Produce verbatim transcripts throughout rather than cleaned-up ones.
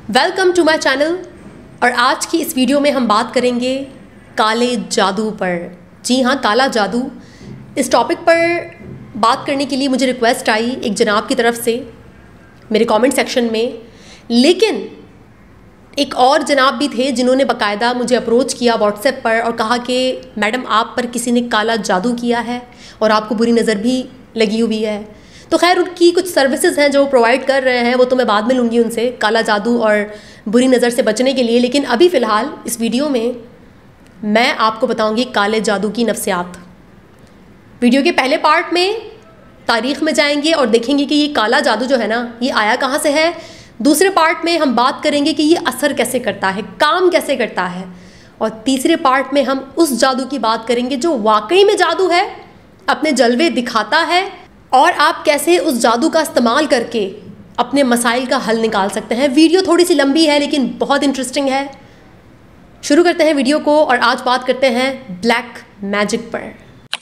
Welcome to my channel. और आज की इस वीडियो में हम बात करेंगे काले जादू पर। जी हाँ, काला जादू। इस टॉपिक पर बात करने के लिए मुझे रिक्वेस्ट आई एक जनाब की तरफ से मेरे कमेंट सेक्शन में, लेकिन एक और जनाब भी थे जिन्होंने बाकायदा मुझे अप्रोच किया व्हाट्सएप पर और कहा कि मैडम आप पर किसी ने काला जादू किया है और आपको बुरी नज़र भी लगी हुई है। तो खैर उनकी कुछ सर्विसेज हैं जो प्रोवाइड कर रहे हैं, वो तो मैं बाद में लूँगी उनसे, काला जादू और बुरी नज़र से बचने के लिए। लेकिन अभी फ़िलहाल इस वीडियो में मैं आपको बताऊँगी काले जादू की नफ्सियात। वीडियो के पहले पार्ट में तारीख़ में जाएंगे और देखेंगे कि ये काला जादू जो है ना, ये आया कहाँ से है। दूसरे पार्ट में हम बात करेंगे कि ये असर कैसे करता है, काम कैसे करता है। और तीसरे पार्ट में हम उस जादू की बात करेंगे जो वाकई में जादू है, अपने जलवे दिखाता है, और आप कैसे उस जादू का इस्तेमाल करके अपने मसाइल का हल निकाल सकते हैं। वीडियो थोड़ी सी लंबी है लेकिन बहुत इंटरेस्टिंग है। शुरू करते हैं वीडियो को और आज बात करते हैं ब्लैक मैजिक पर।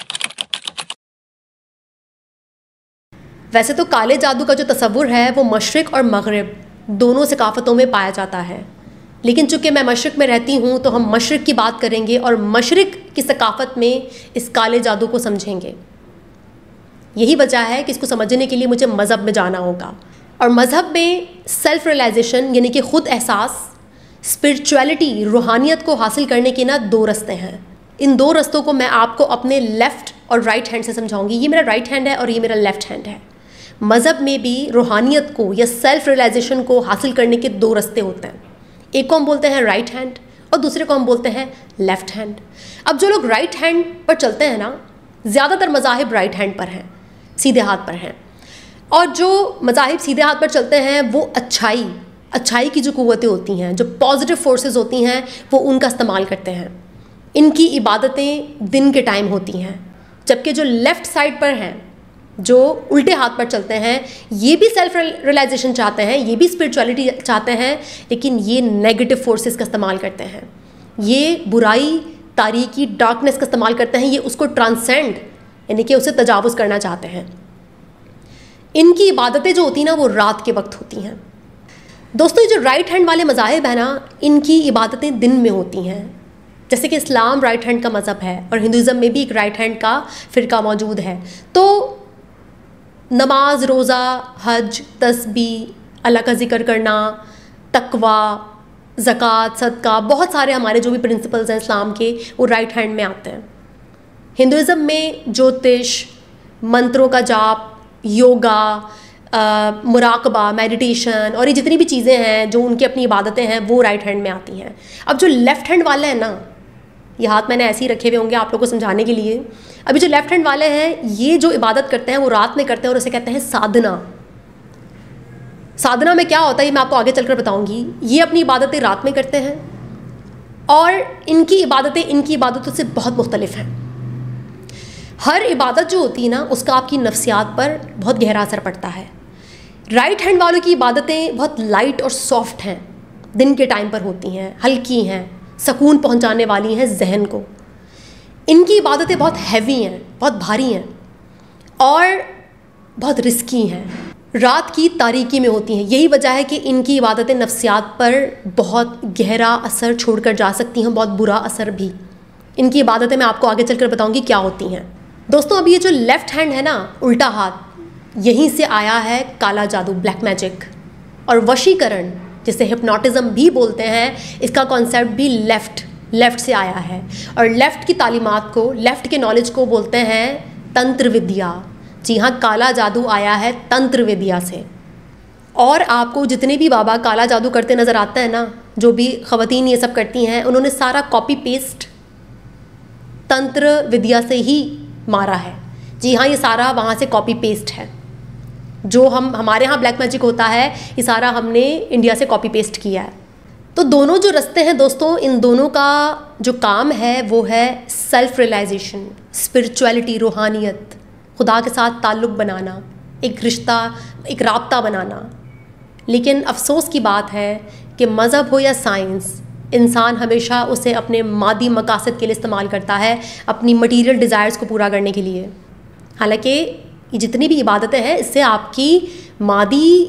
वैसे तो काले जादू का जो तस्वुर है वो मशरिक़ और मग़रिब दोनों सकाफ़तों में पाया जाता है, लेकिन चूँकि मैं मशरिक़ में रहती हूँ तो हम मशरिक़ की बात करेंगे और मशरिक़ की सकाफ़त में इस काले जादू को समझेंगे। यही वजह है कि इसको समझने के लिए मुझे मज़हब में जाना होगा। और मज़हब में सेल्फ़ रियलाइजेशन यानी कि ख़ुद एहसास, स्पिरिचुअलिटी, रूहानियत को हासिल करने के ना दो रास्ते हैं। इन दो रास्तों को मैं आपको अपने लेफ़्ट और राइट हैंड से समझाऊंगी। ये मेरा राइट हैंड है और ये मेरा लेफ़्ट हैंड है। मज़हब में भी रूहानियत को या सेल्फ़ रियलाइजेशन को हासिल करने के दो रास्ते होते हैं। एक को हम बोलते हैं राइट हैंड और दूसरे को हम बोलते हैं लेफ़्ट हैंड। अब जो लोग राइट हैंड पर चलते हैं ना, ज़्यादातर मज़ाहिब राइट हैंड पर हैं, सीधे हाथ पर हैं। और जो मज़ाहिब सीधे हाथ पर चलते हैं वो अच्छाई अच्छाई की जो क़ुव्वतें होती हैं, जो पॉजिटिव फोर्सेस होती हैं, वो उनका इस्तेमाल करते हैं। इनकी इबादतें दिन के टाइम होती हैं। जबकि जो लेफ़्ट साइड पर हैं, जो उल्टे हाथ पर चलते हैं, ये भी सेल्फ रियलाइजेशन चाहते हैं, ये भी स्पिरिचुअलिटी चाहते हैं, लेकिन ये नेगेटिव फोर्सेस का इस्तेमाल करते हैं। ये बुराई, तारीकी, डार्कनेस का इस्तेमाल करते हैं। ये उसको ट्रांसेंड यानी कि उसे तजावुज़ करना चाहते हैं। इनकी इबादतें जो होती हैं ना, वो रात के वक्त होती हैं। दोस्तों, ये जो राइट हैंड वाले मज़ाहिब हैं ना, इनकी इबादतें दिन में होती हैं। जैसे कि इस्लाम राइट हैंड का मज़हब है और हिंदुज़म में भी एक राइट हैंड का फ़िरका मौजूद है। तो नमाज, रोज़ा, हज, तस्बीह, अल्लाह का ज़िक्र करना, तकवा, ज़कात, सदका, बहुत सारे हमारे जो भी प्रिंसिपल्स हैं इस्लाम के, वो राइट हैंड में आते हैं। हिंदुज़म में ज्योतिष, मंत्रों का जाप, योगा, मुराकबा, मेडिटेशन और ये जितनी भी चीज़ें हैं जो उनकी अपनी इबादतें हैं, वो राइट हैंड में आती हैं। अब जो लेफ़्ट हैंड वाले हैं ना, ये हाथ मैंने ऐसे ही रखे हुए होंगे आप लोगों को समझाने के लिए। अभी जो लेफ़्ट हैंड वाले हैं, ये जो इबादत करते हैं वो रात में करते हैं और उसे कहते हैं साधना। साधना में क्या होता है ये मैं आपको आगे चलकर बताऊँगी। ये अपनी इबादतें रात में करते हैं और इनकी इबादतें इनकी इबादतों से बहुत मुख्तलिफ हैं। हर इबादत जो होती है ना, उसका आपकी नफ्सियात पर बहुत गहरा असर पड़ता है। राइट हैंड वालों की इबादतें बहुत लाइट और सॉफ्ट हैं, दिन के टाइम पर होती हैं, हल्की हैं, सुकून पहुंचाने वाली हैं जहन को। इनकी इबादतें बहुत हैवी हैं, बहुत भारी हैं और बहुत रिस्की हैं, रात की तारीकी में होती हैं। यही वजह है कि इनकी इबादतें नफ्सियात पर बहुत गहरा असर छोड़कर जा सकती हैं, बहुत बुरा असर भी। इनकी इबादतें मैं आपको आगे चलकर बताऊंगी क्या होती हैं। दोस्तों, अब ये जो लेफ़्ट हैंड है ना, उल्टा हाथ, यहीं से आया है काला जादू, ब्लैक मैजिक। और वशीकरण, जिसे हिप्नोटिज़म भी बोलते हैं, इसका कॉन्सेप्ट भी लेफ़्ट लेफ़्ट से आया है। और लेफ़्ट की तालीमात को, लेफ़्ट के नॉलेज को बोलते हैं तंत्र विद्या। जी हाँ, काला जादू आया है तंत्र विद्या से। और आपको जितने भी बाबा काला जादू करते नज़र आते हैं ना, जो भी ख़वातीन ये सब करती हैं, उन्होंने सारा कॉपी पेस्ट तंत्र विद्या से ही मारा है। जी हाँ, ये सारा वहाँ से कॉपी पेस्ट है। जो हम हमारे यहाँ ब्लैक मैजिक होता है, ये सारा हमने इंडिया से कॉपी पेस्ट किया है। तो दोनों जो रास्ते हैं दोस्तों, इन दोनों का जो काम है वो है सेल्फ रियलाइजेशन, स्पिरिचुअलिटी, रूहानियत, खुदा के साथ ताल्लुक़ बनाना, एक रिश्ता, एक राब्ता बनाना। लेकिन अफसोस की बात है कि मज़हब हो या साइंस, इंसान हमेशा उसे अपने मादी मकासद के लिए इस्तेमाल करता है, अपनी मटीरियल डिज़ायर्स को पूरा करने के लिए। हालांकि ये जितनी भी इबादतें हैं, इससे आपकी मादी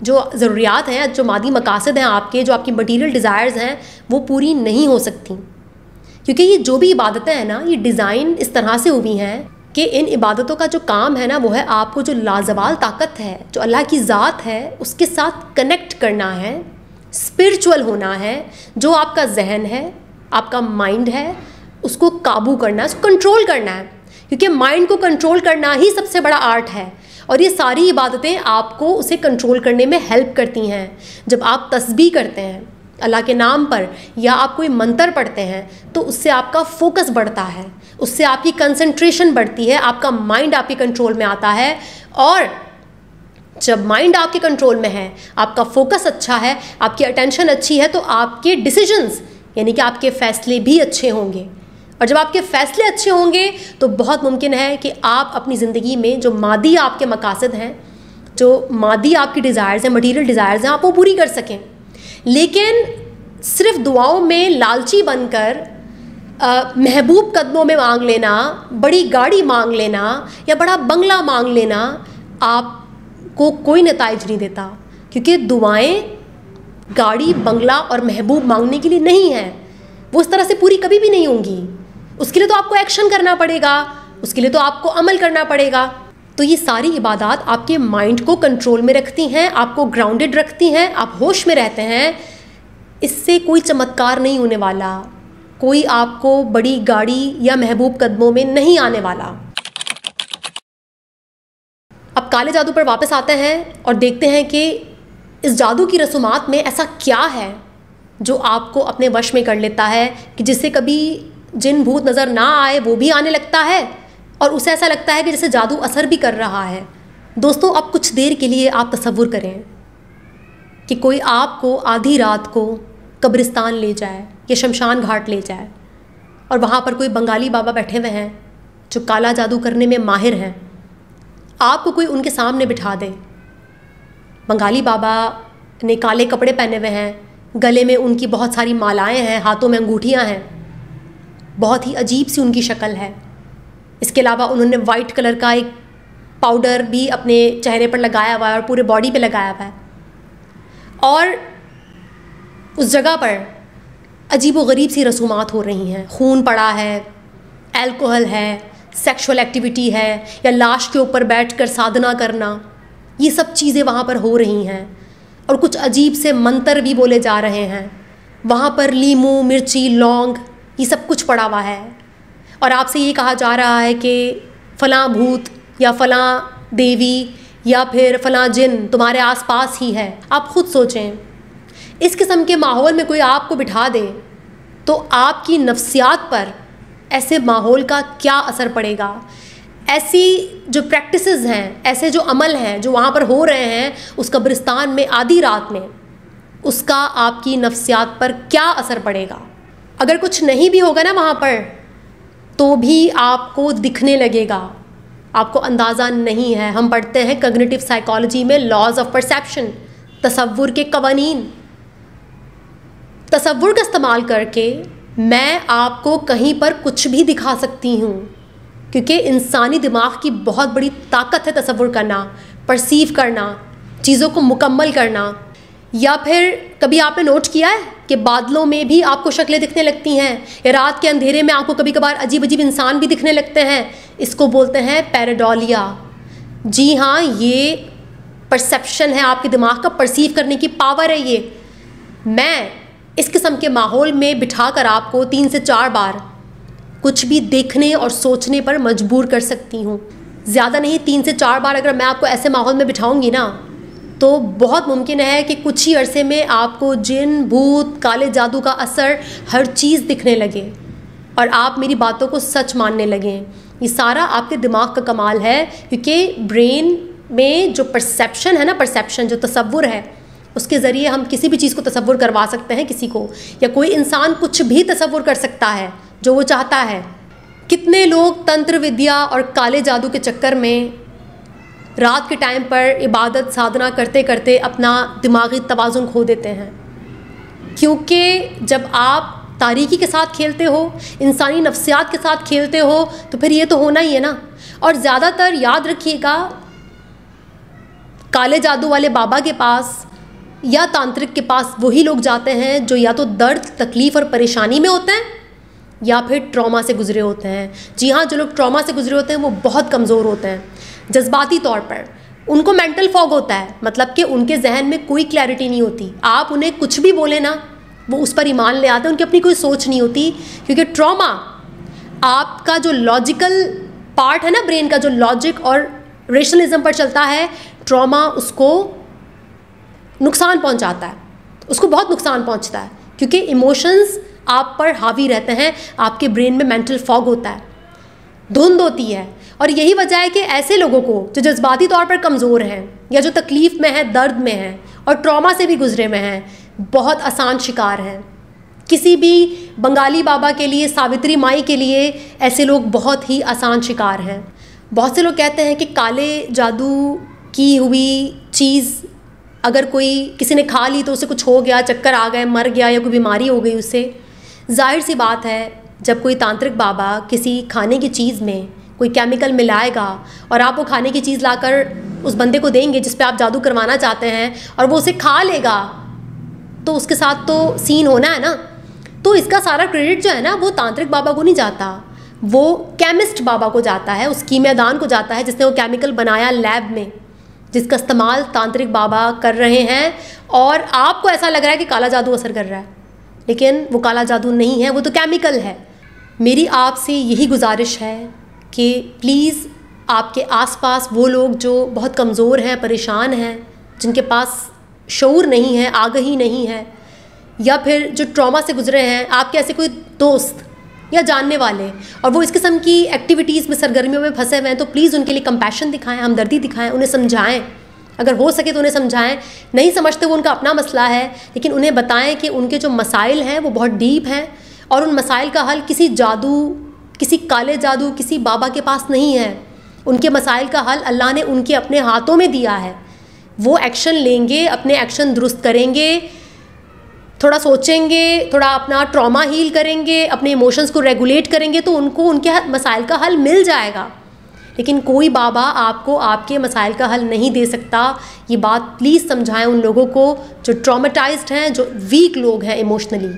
जो ज़रूरियात हैं, जो मादी मकासद हैं आपके, जो आपकी मटीरियल डिज़ायर्स हैं, वो पूरी नहीं हो सकती। क्योंकि ये जो भी इबादतें हैं ना, ये डिज़ाइन इस तरह से हुई हैं कि इन इबादतों का जो काम है ना, वो है आपको जो लाजवाल ताकत है, जो अल्लाह की ज़ात है, उसके साथ कनेक्ट करना है, स्पिरिचुअल होना है। जो आपका जहन है, आपका माइंड है, उसको काबू करना है, उसको कंट्रोल करना है। क्योंकि माइंड को कंट्रोल करना ही सबसे बड़ा आर्ट है, और ये सारी इबादतें आपको उसे कंट्रोल करने में हेल्प करती हैं। जब आप तस्बीह करते हैं अल्लाह के नाम पर, या आप कोई मंत्र पढ़ते हैं, तो उससे आपका फोकस बढ़ता है, उससे आपकी कंसंट्रेशन बढ़ती है, आपका माइंड आपके कंट्रोल में आता है। और जब माइंड आपके कंट्रोल में है, आपका फोकस अच्छा है, आपकी अटेंशन अच्छी है, तो आपके डिसीजंस यानी कि आपके फ़ैसले भी अच्छे होंगे। और जब आपके फ़ैसले अच्छे होंगे तो बहुत मुमकिन है कि आप अपनी ज़िंदगी में जो मादी आपके मकासद हैं, जो मादी आपकी डिज़ायर्स हैं, मटीरियल डिज़ायर्स हैं, आप वो पूरी कर सकें। लेकिन सिर्फ दुआओं में लालची बनकर महबूब कदमों में मांग लेना, बड़ी गाड़ी मांग लेना या बड़ा बंगला मांग लेना आपको कोई नताइज नहीं देता। क्योंकि दुआएं गाड़ी, बंगला और महबूब मांगने के लिए नहीं है, वो उस तरह से पूरी कभी भी नहीं होंगी। उसके लिए तो आपको एक्शन करना पड़ेगा, उसके लिए तो आपको अमल करना पड़ेगा। तो ये सारी इबादत आपके माइंड को कंट्रोल में रखती हैं, आपको ग्राउंडेड रखती हैं, आप होश में रहते हैं। इससे कोई चमत्कार नहीं होने वाला, कोई आपको बड़ी गाड़ी या महबूब कदमों में नहीं आने वाला। अब काले जादू पर वापस आते हैं और देखते हैं कि इस जादू की रसूमात में ऐसा क्या है जो आपको अपने वश में कर लेता है कि जिससे कभी जिन भूत नज़र ना आए वो भी आने लगता है, और उसे ऐसा लगता है कि जैसे जादू असर भी कर रहा है। दोस्तों, अब कुछ देर के लिए आप तसव्वुर करें कि कोई आपको आधी रात को कब्रिस्तान ले जाए या शमशान घाट ले जाए, और वहाँ पर कोई बंगाली बाबा बैठे हुए हैं जो काला जादू करने में माहिर हैं। आपको कोई उनके सामने बिठा दे। बंगाली बाबा ने काले कपड़े पहने हुए हैं, गले में उनकी बहुत सारी मालाएं हैं, हाथों में अंगूठियाँ हैं, बहुत ही अजीब सी उनकी शक्ल है। इसके अलावा उन्होंने वाइट कलर का एक पाउडर भी अपने चेहरे पर लगाया हुआ है और पूरे बॉडी पे लगाया हुआ है, और उस जगह पर अजीब व गरीब सी रसूमात हो रही हैं। खून पड़ा है, अल्कोहल है, सेक्सुअल एक्टिविटी है, या लाश के ऊपर बैठकर साधना करना, ये सब चीज़ें वहाँ पर हो रही हैं। और कुछ अजीब से मंत्र भी बोले जा रहे हैं। वहाँ पर लीमू, मिर्ची, लौंग, ये सब कुछ पड़ा हुआ है, और आपसे ये कहा जा रहा है कि फ़लाँ भूत या फ़लाँ देवी या फिर फ़लाँ जिन तुम्हारे आसपास ही है। आप खुद सोचें, इस किस्म के माहौल में कोई आपको बिठा दे तो आपकी नफ्सियात पर ऐसे माहौल का क्या असर पड़ेगा। ऐसी जो प्रैक्टिसेस हैं, ऐसे जो अमल हैं जो वहाँ पर हो रहे हैं उस कब्रिस्तान में आधी रात में, उसका आपकी नफ्सियात पर क्या असर पड़ेगा। अगर कुछ नहीं भी होगा ना वहाँ पर, तो भी आपको दिखने लगेगा, आपको अंदाज़ा नहीं है। हम पढ़ते हैं कॉग्निटिव साइकोलॉजी में लॉज ऑफ परसेप्शन, तसव्वुर के कवानीन। तसव्वुर का इस्तेमाल करके मैं आपको कहीं पर कुछ भी दिखा सकती हूँ, क्योंकि इंसानी दिमाग की बहुत बड़ी ताकत है तसव्वुर करना, परसीव करना, चीज़ों को मुकम्मल करना। या फिर कभी आपने नोट किया है कि बादलों में भी आपको शक्लें दिखने लगती हैं, या रात के अंधेरे में आपको कभी कभार अजीब अजीब इंसान भी दिखने लगते हैं। इसको बोलते हैं पैराडोलिया। जी हाँ, ये परसेप्शन है, आपके दिमाग का परसीव करने की पावर है। ये मैं इस किस्म के माहौल में बिठाकर आपको तीन से चार बार कुछ भी देखने और सोचने पर मजबूर कर सकती हूँ। ज़्यादा नहीं, तीन से चार बार अगर मैं आपको ऐसे माहौल में बिठाऊंगी ना, तो बहुत मुमकिन है कि कुछ ही अरसे में आपको जिन, भूत, काले जादू का असर, हर चीज़ दिखने लगे और आप मेरी बातों को सच मानने लगें। ये सारा आपके दिमाग का कमाल है, क्योंकि ब्रेन में जो परसेप्शन है ना, परसेप्शन जो तसव्वुर है, उसके ज़रिए हम किसी भी चीज़ को तसव्वुर करवा सकते हैं किसी को, या कोई इंसान कुछ भी तसव्वुर कर सकता है जो वो चाहता है। कितने लोग तंत्र विद्या और काले जादू के चक्कर में रात के टाइम पर इबादत साधना करते करते अपना दिमागी तवाज़ुन खो देते हैं, क्योंकि जब आप तारीकी के साथ खेलते हो, इंसानी नफ्सियात के साथ खेलते हो, तो फिर ये तो होना ही है ना। और ज़्यादातर याद रखिएगा, काले जादू वाले बाबा के पास या तांत्रिक के पास वही लोग जाते हैं जो या तो दर्द, तकलीफ़ और परेशानी में होते हैं या फिर ट्रॉमा से गुजरे होते हैं। जी हाँ, जो लोग ट्रॉमा से गुजरे होते हैं वो बहुत कमज़ोर होते हैं जज्बाती तौर पर। उनको मेंटल फॉग होता है, मतलब कि उनके जहन में कोई क्लैरिटी नहीं होती। आप उन्हें कुछ भी बोले ना, वो उस पर ईमान ले आते हैं। उनकी अपनी कोई सोच नहीं होती, क्योंकि ट्रॉमा आपका जो लॉजिकल पार्ट है ना, ब्रेन का जो लॉजिक और रेशनलिज्म पर चलता है, ट्रॉमा उसको नुकसान पहुंचाता है, उसको बहुत नुकसान पहुंचता है, क्योंकि इमोशंस आप पर हावी रहते हैं। आपके ब्रेन में मेंटल फॉग होता है, धुंध होती है। और यही वजह है कि ऐसे लोगों को जो जज्बाती तौर पर कमज़ोर हैं या जो तकलीफ़ में हैं, दर्द में हैं और ट्रॉमा से भी गुजरे में हैं, बहुत आसान शिकार हैं। किसी भी बंगाली बाबा के लिए, सावित्री माई के लिए ऐसे लोग बहुत ही आसान शिकार हैं। बहुत से लोग कहते हैं कि काले जादू की हुई चीज़ अगर कोई किसी ने खा ली तो उसे कुछ हो गया, चक्कर आ गए, मर गया या कोई बीमारी हो गई उससे। जाहिर सी बात है, जब कोई तांत्रिक बाबा किसी खाने की चीज़ में कोई केमिकल मिलाएगा और आप वो खाने की चीज़ लाकर उस बंदे को देंगे जिस पे आप जादू करवाना चाहते हैं, और वो उसे खा लेगा, तो उसके साथ तो सीन होना है ना। तो इसका सारा क्रेडिट जो है ना, वो तांत्रिक बाबा को नहीं जाता, वो केमिस्ट बाबा को जाता है, उस कीमियादान को जाता है जिसने वो केमिकल बनाया लैब में, जिसका इस्तेमाल तांत्रिक बाबा कर रहे हैं। और आपको ऐसा लग रहा है कि काला जादू असर कर रहा है, लेकिन वो काला जादू नहीं है, वो तो केमिकल है। मेरी आपसे यही गुजारिश है कि प्लीज़ आपके आसपास वो लोग जो बहुत कमज़ोर हैं, परेशान हैं, जिनके पास शऊर नहीं है, आगही नहीं है, या फिर जो ट्रॉमा से गुजरे हैं, आपके ऐसे कोई दोस्त या जानने वाले और वो इस किस्म की एक्टिविटीज़ में, सरगर्मियों में फंसे हुए हैं, तो प्लीज़ उनके लिए कंपैशन दिखाएं, हमदर्दी दिखाएं, उन्हें समझाएं। अगर हो सके तो उन्हें समझाएं। नहीं समझते वो उनका अपना मसला है, लेकिन उन्हें बताएं कि उनके जो मसाइल हैं वो बहुत डीप हैं और उन मसाइल का हल किसी जादू, किसी काले जादू, किसी बाबा के पास नहीं है। उनके मसाइल का हल अल्लाह ने उनके अपने हाथों में दिया है। वो एक्शन लेंगे, अपने एक्शन दुरुस्त करेंगे, थोड़ा सोचेंगे, थोड़ा अपना ट्रॉमा हील करेंगे, अपने इमोशंस को रेगुलेट करेंगे, तो उनको उनके मसाइल का हल मिल जाएगा। लेकिन कोई बाबा आपको आपके मसाइल का हल नहीं दे सकता। ये बात प्लीज़ समझाएं उन लोगों को जो ट्रॉमेटाइज्ड हैं, जो वीक लोग हैं इमोशनली।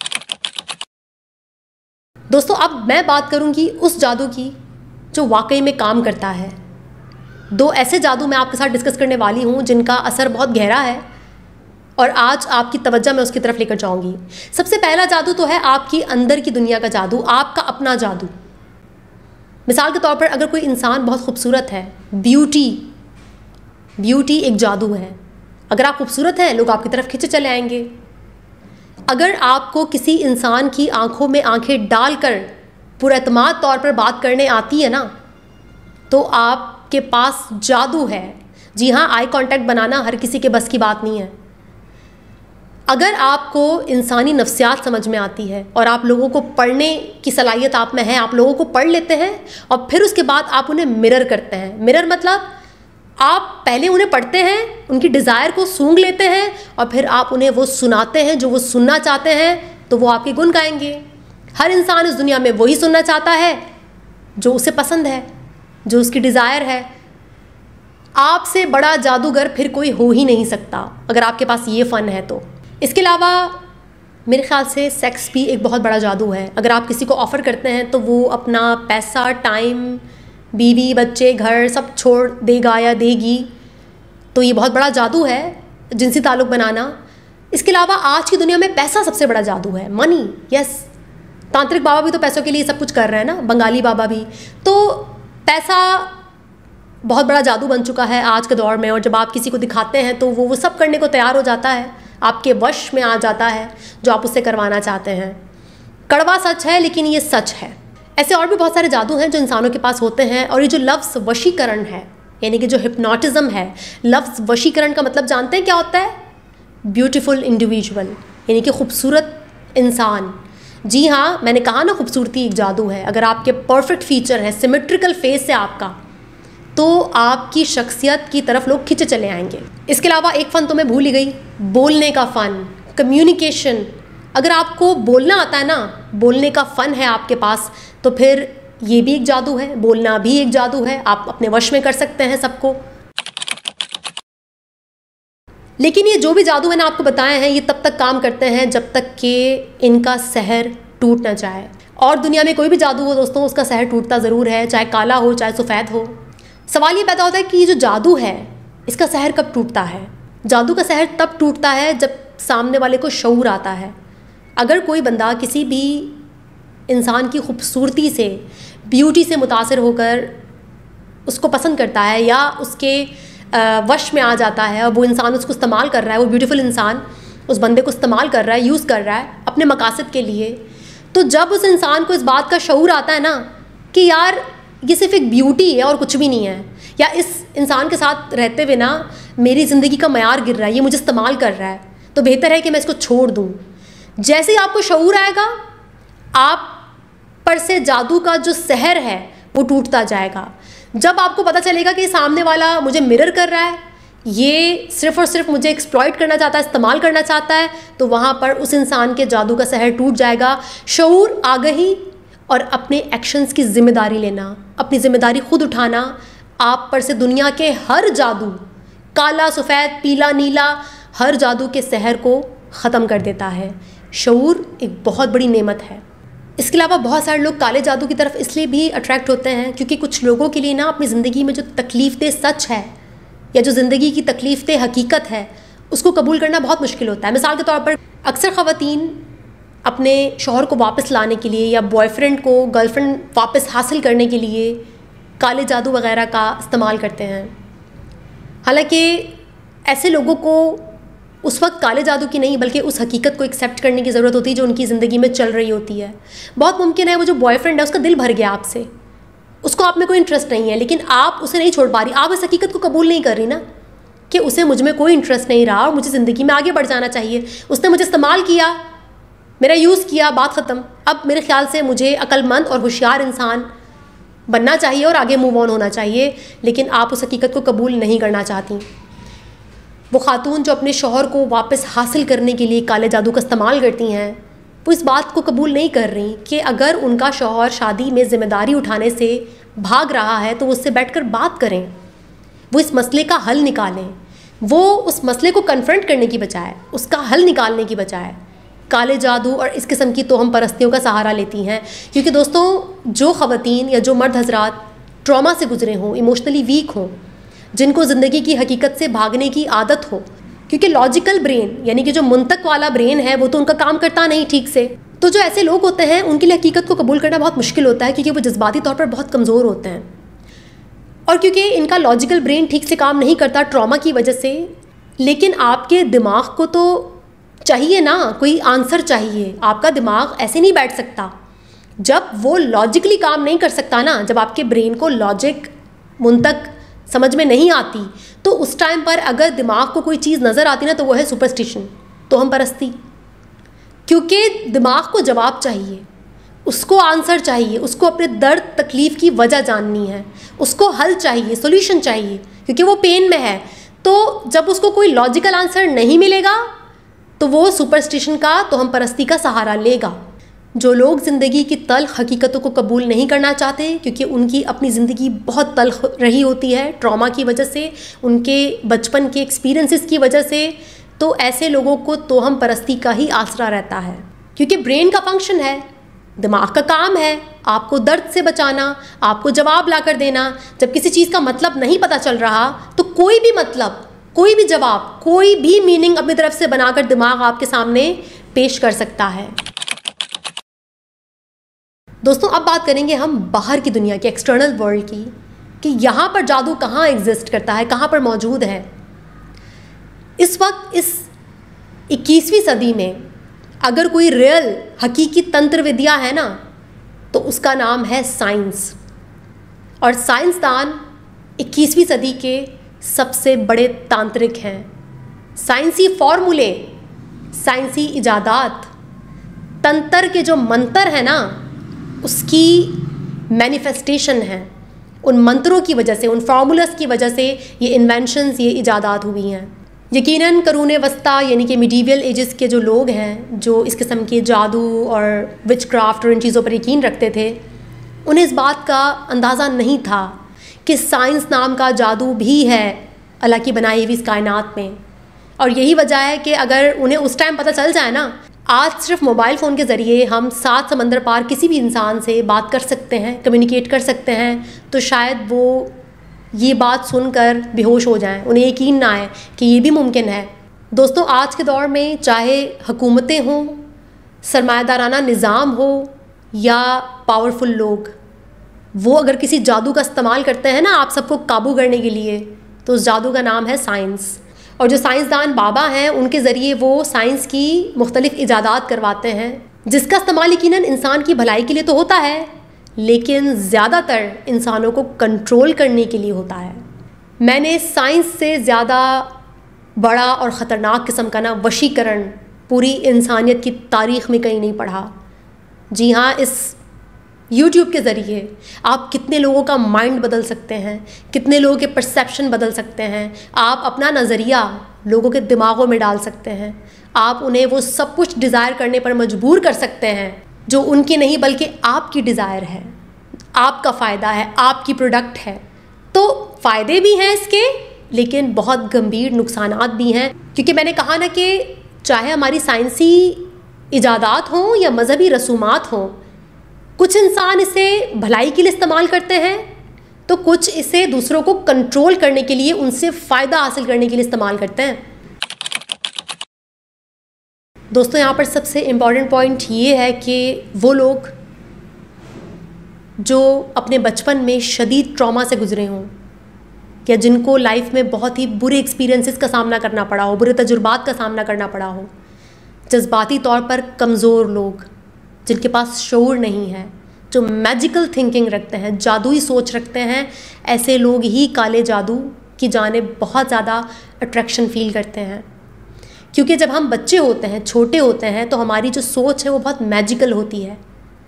दोस्तों, अब मैं बात करूंगी उस जादू की जो वाकई में काम करता है। दो ऐसे जादू मैं आपके साथ डिस्कस करने वाली हूँ जिनका असर बहुत गहरा है और आज आपकी तवज्जो मैं उसकी तरफ लेकर जाऊंगी। सबसे पहला जादू तो है आपकी अंदर की दुनिया का जादू, आपका अपना जादू। मिसाल के तौर पर अगर कोई इंसान बहुत खूबसूरत है, ब्यूटी ब्यूटी एक जादू है। अगर आप खूबसूरत हैं, लोग आपकी तरफ खिंचे चले आएंगे। अगर आपको किसी इंसान की आंखों में आंखें डालकर पुरएतमाद तौर पर बात करने आती है ना, तो आपके पास जादू है। जी हाँ, आई कांटेक्ट बनाना हर किसी के बस की बात नहीं है। अगर आपको इंसानी नफ्सियात समझ में आती है और आप लोगों को पढ़ने की सलाहियत आप में है, आप लोगों को पढ़ लेते हैं और फिर उसके बाद आप उन्हें मिरर करते हैं। मिरर मतलब आप पहले उन्हें पढ़ते हैं, उनकी डिज़ायर को सूंघ लेते हैं और फिर आप उन्हें वो सुनाते हैं जो वो सुनना चाहते हैं, तो वो आपके गुण गाएंगे। हर इंसान इस दुनिया में वही सुनना चाहता है जो उसे पसंद है, जो उसकी डिज़ायर है। आपसे बड़ा जादूगर फिर कोई हो ही नहीं सकता अगर आपके पास ये फ़न है तो। इसके अलावा मेरे ख़्याल से सेक्स भी एक बहुत बड़ा जादू है। अगर आप किसी को ऑफ़र करते हैं तो वो अपना पैसा, टाइम, बीवी, बच्चे, घर सब छोड़ देगा या देगी, तो ये बहुत बड़ा जादू है जिनसी ताल्लुक़ बनाना। इसके अलावा आज की दुनिया में पैसा सबसे बड़ा जादू है, मनी। यस, तांत्रिक बाबा भी तो पैसों के लिए सब कुछ कर रहे हैं ना, बंगाली बाबा भी। तो पैसा बहुत बड़ा जादू बन चुका है आज के दौर में, और जब आप किसी को दिखाते हैं तो वो वो सब करने को तैयार हो जाता है, आपके वश में आ जाता है जो आप उससे करवाना चाहते हैं। कड़वा सच है लेकिन ये सच है। ऐसे और भी बहुत सारे जादू हैं जो इंसानों के पास होते हैं। और ये जो लफ्ज़ वशीकरण है, यानी कि जो हिप्नोटिज़म है, लफ्ज़ वशीकरण का मतलब जानते हैं क्या होता है? ब्यूटीफुल इंडिविजुअल, यानी कि खूबसूरत इंसान। जी हाँ, मैंने कहा ना, खूबसूरती एक जादू है। अगर आपके परफेक्ट फीचर हैं, सिमेट्रिकल फेस है आपका, तो आपकी शख्सियत की तरफ लोग खिंचे चले आएंगे। इसके अलावा एक फ़न तो मैं भूल ही गई, बोलने का फ़न, कम्युनिकेशन। अगर आपको बोलना आता है ना, बोलने का फ़न है आपके पास, तो फिर ये भी एक जादू है, बोलना भी एक जादू है। आप अपने वश में कर सकते हैं सबको। लेकिन ये जो भी जादू मैंने आपको बताया है ये तब तक काम करते हैं जब तक कि इनका सहर टूट ना जाए। और दुनिया में कोई भी जादू हो दोस्तों, उसका सहर टूटता ज़रूर है, चाहे काला हो चाहे सफ़ेद हो। सवाल ये पैदा होता है कि ये जो जादू है इसका सहर कब टूटता है। जादू का सहर तब टूटता है जब सामने वाले को शऊर आता है। अगर कोई बंदा किसी भी इंसान की खूबसूरती से, ब्यूटी से मुतासिर होकर उसको पसंद करता है या उसके वश में आ जाता है और वो इंसान उसको इस्तेमाल कर रहा है, वो ब्यूटीफुल इंसान उस बंदे को इस्तेमाल कर रहा है, यूज़ कर रहा है अपने मकासद के लिए, तो जब उस इंसान को इस बात का शऊर आता है ना कि यार ये सिर्फ एक ब्यूटी है और कुछ भी नहीं है, या इस इंसान के साथ रहते हुए ना मेरी ज़िंदगी का मयार गिर रहा है, ये मुझे इस्तेमाल कर रहा है, तो बेहतर है कि मैं इसको छोड़ दूँ। जैसे ही आपको शऊर आएगा, आप पर से जादू का जो सहर है वो टूटता जाएगा। जब आपको पता चलेगा कि सामने वाला मुझे मिरर कर रहा है, ये सिर्फ और सिर्फ मुझे एक्सप्लॉइट करना चाहता है, इस्तेमाल करना चाहता है, तो वहाँ पर उस इंसान के जादू का सहर टूट जाएगा। शऊर, आगाही और अपने एक्शंस की ज़िम्मेदारी लेना, अपनी ज़िम्मेदारी खुद उठाना आप पर से दुनिया के हर जादू, काला, सफ़ेद, पीला, नीला, हर जादू के सहर को ख़त्म कर देता है। शऊर एक बहुत बड़ी नेमत है। इसके अलावा बहुत सारे लोग काले जादू की तरफ इसलिए भी अट्रैक्ट होते हैं क्योंकि कुछ लोगों के लिए ना अपनी ज़िंदगी में जो तकलीफ़देह सच है या जो ज़िंदगी की तकलीफ़देह हकीकत है उसको कबूल करना बहुत मुश्किल होता है। मिसाल के तौर पर अक्सर ख़वातीन अपने शौहर को वापस लाने के लिए या बॉयफ्रेंड को गर्लफ्रेंड वापस हासिल करने के लिए काले जादू वगैरह का इस्तेमाल करते हैं। हालांकि ऐसे लोगों को उस वक्त काले जादू की नहीं बल्कि उस हकीकत को एक्सेप्ट करने की ज़रूरत होती है जो उनकी ज़िंदगी में चल रही होती है। बहुत मुमकिन है वो जो बॉयफ्रेंड है उसका दिल भर गया आपसे, उसको आप में कोई इंटरेस्ट नहीं है, लेकिन आप उसे नहीं छोड़ पा रही, आप इस हकीकत को कबूल नहीं कर रही ना कि उसे मुझ में कोई इंटरेस्ट नहीं रहा और मुझे ज़िंदगी में आगे बढ़ जाना चाहिए। उसने मुझे इस्तेमाल किया, मेरा यूज़ किया, बात ख़त्म। अब मेरे ख्याल से मुझे अक्लमंद और होशियार इंसान बनना चाहिए और आगे मूव ऑन होना चाहिए, लेकिन आप उस हकीकत को कबूल नहीं करना चाहती। वो खातून जो अपने शौहर को वापस हासिल करने के लिए काले जादू का इस्तेमाल करती हैं, वो इस बात को कबूल नहीं कर रही कि अगर उनका शौहर शादी में ज़िम्मेदारी उठाने से भाग रहा है तो उससे बैठकर बात करें, वो इस मसले का हल निकालें। वो उस मसले को कन्फ्रंट करने की बजाय, उसका हल निकालने की बजाय काले जादू और इस किस्म की तोहम परस्तियों का सहारा लेती हैं। क्योंकि दोस्तों, जो ख़वातीन या जो मर्द हजरात ट्रॉमा से गुजरे हों, इमोशनली वीक हों, जिनको ज़िंदगी की हकीकत से भागने की आदत हो, क्योंकि लॉजिकल ब्रेन यानी कि जो मुंतक वाला ब्रेन है वो तो उनका काम करता नहीं ठीक से, तो जो ऐसे लोग होते हैं उनके लिए हकीकत को कबूल करना बहुत मुश्किल होता है क्योंकि वो जज्बाती तौर पर बहुत कमज़ोर होते हैं और क्योंकि इनका लॉजिकल ब्रेन ठीक से काम नहीं करता ट्रॉमा की वजह से। लेकिन आपके दिमाग को तो चाहिए ना कोई आंसर चाहिए, आपका दिमाग ऐसे नहीं बैठ सकता। जब वो लॉजिकली काम नहीं कर सकता ना, जब आपके ब्रेन को लॉजिक मुंतक समझ में नहीं आती, तो उस टाइम पर अगर दिमाग को कोई चीज़ नज़र आती ना तो वो है सुपरस्टिशन, तो हम परस्ती। क्योंकि दिमाग को जवाब चाहिए, उसको आंसर चाहिए, उसको अपने दर्द तकलीफ़ की वजह जाननी है, उसको हल चाहिए, सॉल्यूशन चाहिए, क्योंकि वो पेन में है। तो जब उसको कोई लॉजिकल आंसर नहीं मिलेगा तो वो सुपरस्टिशन का, तो हम परस्ती का सहारा लेगा। जो लोग ज़िंदगी की तल्ख हकीकतों को कबूल नहीं करना चाहते क्योंकि उनकी अपनी ज़िंदगी बहुत तल्ख रही होती है ट्रॉमा की वजह से, उनके बचपन के एक्सपीरियंसेस की वजह से, तो ऐसे लोगों को तोहम परस्ती का ही आसरा रहता है। क्योंकि ब्रेन का फंक्शन है, दिमाग का काम है आपको दर्द से बचाना, आपको जवाब ला कर देना। जब किसी चीज़ का मतलब नहीं पता चल रहा तो कोई भी मतलब, कोई भी जवाब, कोई भी मीनिंग अपनी तरफ से बनाकर दिमाग आपके सामने पेश कर सकता है। दोस्तों, अब बात करेंगे हम बाहर की दुनिया की, एक्सटर्नल वर्ल्ड की, कि यहाँ पर जादू कहाँ एग्जिस्ट करता है, कहाँ पर मौजूद है। इस वक्त इस इक्कीसवीं सदी में अगर कोई रियल हकीकी तंत्र विद्या है ना तो उसका नाम है साइंस। और साइंसदान इक्कीसवीं सदी के सबसे बड़े तांत्रिक हैं। साइंसी फॉर्मूले, साइंसी इजादात, तंत्र के जो मंत्र हैं ना उसकी मैनिफेस्टेशन है। उन मंत्रों की वजह से, उन फार्मूलास की वजह से ये इन्वेंशंस, ये इजादात हुई हैं। यकीनन करूने वस्ता यानी कि मिडीवियल एजेस के जो लोग हैं जो इस किस्म के जादू और विच क्राफ्ट और इन चीज़ों पर यकीन रखते थे, उन्हें इस बात का अंदाज़ा नहीं था कि साइंस नाम का जादू भी है अल्लाह की बनाई हुई इस कायनात में। और यही वजह है कि अगर उन्हें उस टाइम पता चल जाए ना, आज सिर्फ मोबाइल फ़ोन के ज़रिए हम सात समंदर पार किसी भी इंसान से बात कर सकते हैं, कम्युनिकेट कर सकते हैं, तो शायद वो ये बात सुनकर बेहोश हो जाएं, उन्हें यकीन ना आए कि ये भी मुमकिन है। दोस्तों, आज के दौर में चाहे हुकूमतें हों, सरमायादाराना निज़ाम हो या पावरफुल लोग, वो अगर किसी जादू का इस्तेमाल करते हैं ना आप सबको काबू करने के लिए, तो उस जादू का नाम है साइंस। और जो साइंसदान बाबा हैं, उनके ज़रिए वो साइंस की मुख्तलिफ़ इजादात करवाते हैं, जिसका इस्तेमाल यकीनन इंसान की भलाई के लिए तो होता है, लेकिन ज़्यादातर इंसानों को कंट्रोल करने के लिए होता है। मैंने साइंस से ज़्यादा बड़ा और ख़तरनाक किस्म का ना वशीकरण पूरी इंसानियत की तारीख़ में कहीं नहीं पढ़ा। जी हाँ, इस यूट्यूब के ज़रिए आप कितने लोगों का माइंड बदल सकते हैं, कितने लोगों के परसेप्शन बदल सकते हैं, आप अपना नज़रिया लोगों के दिमागों में डाल सकते हैं, आप उन्हें वो सब कुछ डिज़ायर करने पर मजबूर कर सकते हैं जो उनकी नहीं बल्कि आपकी डिज़ायर है, आपका फ़ायदा है, आपकी प्रोडक्ट है। तो फ़ायदे भी हैं इसके, लेकिन बहुत गंभीर नुकसानात भी हैं, क्योंकि मैंने कहा ना कि चाहे हमारी साइंसी इजादात हों या मज़हबी रसूमात हों, कुछ इंसान इसे भलाई के लिए इस्तेमाल करते हैं, तो कुछ इसे दूसरों को कंट्रोल करने के लिए, उनसे फ़ायदा हासिल करने के लिए इस्तेमाल करते हैं। दोस्तों, यहाँ पर सबसे इम्पॉर्टेंट पॉइंट ये है कि वो लोग जो अपने बचपन में शदीद ट्रॉमा से गुजरे हों या जिनको लाइफ में बहुत ही बुरे एक्सपीरियंसेस का सामना करना पड़ा हो, बुरे तजुर्बात का सामना करना पड़ा हो, जज्बाती तौर पर कमज़ोर लोग जिनके पास शऊर नहीं है, जो मैजिकल थिंकिंग रखते हैं, जादुई सोच रखते हैं, ऐसे लोग ही काले जादू की जानिब बहुत ज़्यादा अट्रैक्शन फ़ील करते हैं। क्योंकि जब हम बच्चे होते हैं, छोटे होते हैं, तो हमारी जो सोच है वो बहुत मैजिकल होती है,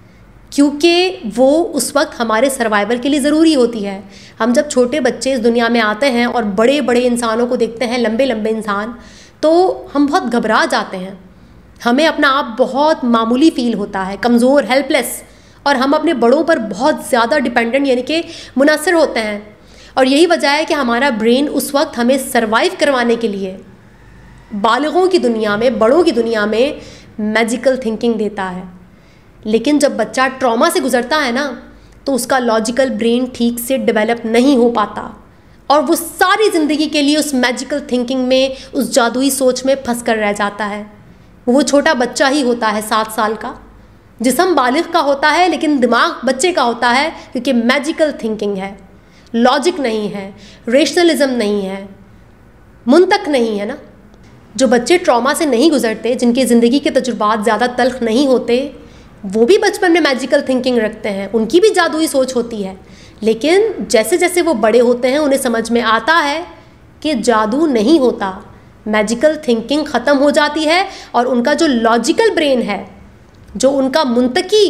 क्योंकि वो उस वक्त हमारे सर्वाइवल के लिए ज़रूरी होती है। हम जब छोटे बच्चे इस दुनिया में आते हैं और बड़े बड़े इंसानों को देखते हैं, लंबे लंबे इंसान, तो हम बहुत घबरा जाते हैं, हमें अपना आप बहुत मामूली फ़ील होता है, कमज़ोर, हेल्पलेस, और हम अपने बड़ों पर बहुत ज़्यादा डिपेंडेंट यानी कि मुनहसर होते हैं। और यही वजह है कि हमारा ब्रेन उस वक्त हमें सरवाइव करवाने के लिए बालिगों की दुनिया में, बड़ों की दुनिया में मैजिकल थिंकिंग देता है। लेकिन जब बच्चा ट्रॉमा से गुजरता है ना, तो उसका लॉजिकल ब्रेन ठीक से डेवलप नहीं हो पाता और वो सारी ज़िंदगी के लिए उस मैजिकल थिंकिंग में, उस जादुई सोच में फंस कर रह जाता है। वो छोटा बच्चा ही होता है, सात साल का, जिस्म बालिग का होता है लेकिन दिमाग बच्चे का होता है, क्योंकि मैजिकल थिंकिंग है, लॉजिक नहीं है, रेशनलिज्म नहीं है, मुंतक नहीं है ना। जो बच्चे ट्रॉमा से नहीं गुजरते, जिनके ज़िंदगी के तजुर्बात ज़्यादा तल्ख नहीं होते, वो भी बचपन में मैजिकल थिंकिंग रखते हैं, उनकी भी जादुई सोच होती है। लेकिन जैसे जैसे वो बड़े होते हैं, उन्हें समझ में आता है कि जादू नहीं होता, मैजिकल थिंकिंग ख़त्म हो जाती है और उनका जो लॉजिकल ब्रेन है, जो उनका मुंतकी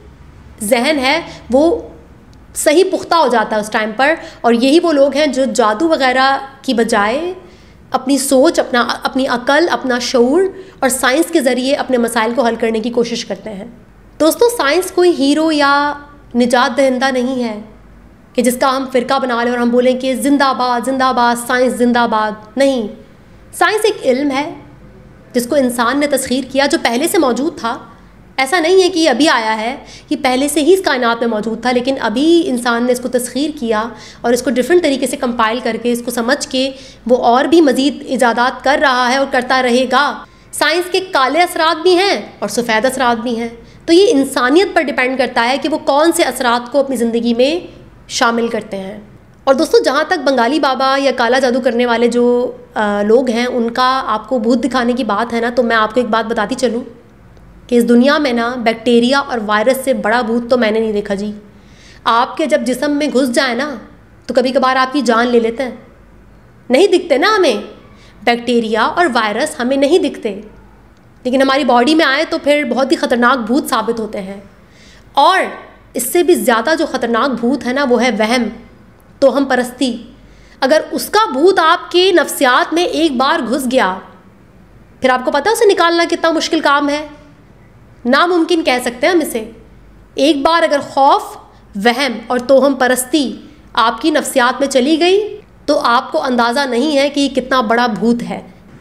जहन है, वो सही पुख्ता हो जाता है उस टाइम पर। और यही वो लोग हैं जो जादू वगैरह की बजाय अपनी सोच, अपना अपनी अकल, अपना शऊर और साइंस के ज़रिए अपने मसाइल को हल करने की कोशिश करते हैं। दोस्तों, साइंस कोई हीरो या निजात दहिंदा नहीं है कि जिसका हम फ़िरका बना लें और हम बोलें कि जिंदाबाद जिंदाबाद साइंस जिंदाबाद। नहीं, साइंस एक इल्म है जिसको इंसान ने तस्खीर किया, जो पहले से मौजूद था। ऐसा नहीं है कि ये अभी आया है, ये पहले से ही इस कायनात में मौजूद था, लेकिन अभी इंसान ने इसको तस्खीर किया और इसको डिफरेंट तरीके से कंपाइल करके, इसको समझ के वो और भी मज़ीद इजादात कर रहा है और करता रहेगा। साइंस के काले असरात भी हैं और सफ़ेद असरात भी हैं, तो ये इंसानियत पर डिपेंड करता है कि वो कौन से असरात को अपनी ज़िंदगी में शामिल करते हैं। और दोस्तों, जहाँ तक बंगाली बाबा या काला जादू करने वाले जो आ, लोग हैं, उनका आपको भूत दिखाने की बात है ना, तो मैं आपको एक बात बताती चलूँ कि इस दुनिया में ना बैक्टीरिया और वायरस से बड़ा भूत तो मैंने नहीं देखा जी। आपके जब जिस्म में घुस जाए ना, तो कभी कभार आपकी जान ले लेते हैं। नहीं दिखते ना हमें, बैक्टीरिया और वायरस हमें नहीं दिखते, लेकिन हमारी बॉडी में आए तो फिर बहुत ही ख़तरनाक भूत साबित होते हैं। और इससे भी ज़्यादा जो ख़तरनाक भूत है ना, वो है वहम, तोहम परस्ती। अगर उसका भूत आपके नफ्सियात में एक बार घुस गया, फिर आपको पता है उसे निकालना कितना मुश्किल काम है, नामुमकिन कह सकते हैं हम इसे। एक बार अगर खौफ, वहम और तोहम परस्ती आपकी नफ्सियात में चली गई, तो आपको अंदाज़ा नहीं है कि कितना बड़ा भूत है।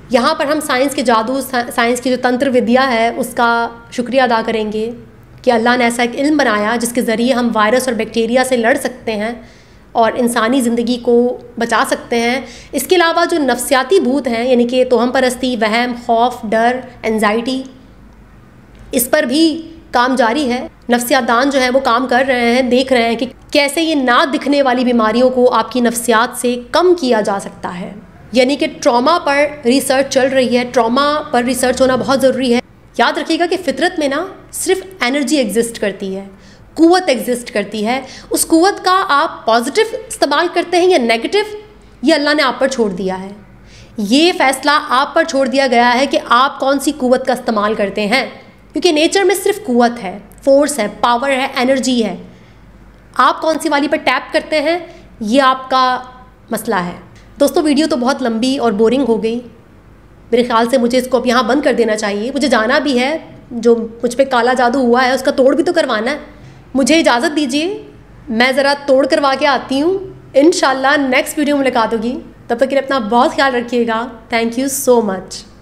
यहाँ पर हम साइंस के जादू, साइंस की जो तंत्र विद्या है उसका शुक्रिया अदा करेंगे कि अल्लाह ने ऐसा एक इल्म बनाया जिसके ज़रिए हम वायरस और बैक्टीरिया से लड़ सकते हैं और इंसानी ज़िंदगी को बचा सकते हैं। इसके अलावा जो नफ्सियाती भूत हैं, यानी कि तोहम परस्ती, वहम, खौफ, डर, एंजाइटी, इस पर भी काम जारी है। नफ्सियातदान जो है वो काम कर रहे हैं, देख रहे हैं कि कैसे ये ना दिखने वाली बीमारियों को आपकी नफ्सियात से कम किया जा सकता है। यानी कि ट्रॉमा पर रिसर्च चल रही है, ट्रॉमा पर रिसर्च होना बहुत ज़रूरी है। याद रखिएगा कि फ़ितरत में ना सिर्फ एनर्जी एग्जिस्ट करती है, क़ुव्वत एग्जिस्ट करती है। उस क़ुव्वत का आप पॉजिटिव इस्तेमाल करते हैं या नेगेटिव, ये अल्लाह ने आप पर छोड़ दिया है। ये फ़ैसला आप पर छोड़ दिया गया है कि आप कौन सी क़ुव्वत का इस्तेमाल करते हैं, क्योंकि नेचर में सिर्फ क़ुव्वत है, फोर्स है, पावर है, एनर्जी है। आप कौन सी वाली पर टैप करते हैं, ये आपका मसला है। दोस्तों, वीडियो तो बहुत लंबी और बोरिंग हो गई। मेरे ख्याल से मुझे इसको अब यहाँ बंद कर देना चाहिए। मुझे जाना भी है, जो मुझ पे काला जादू हुआ है उसका तोड़ भी तो करवाना है। मुझे इजाज़त दीजिए, मैं ज़रा तोड़ करवा के आती हूँ। इंशाल्लाह नेक्स्ट वीडियो में मुलाकात होगी। तब तक के लिए अपना बहुत ख्याल रखिएगा। Thank you so much.